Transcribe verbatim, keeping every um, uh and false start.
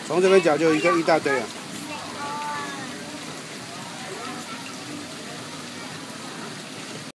从这边缴就一个一大堆啊。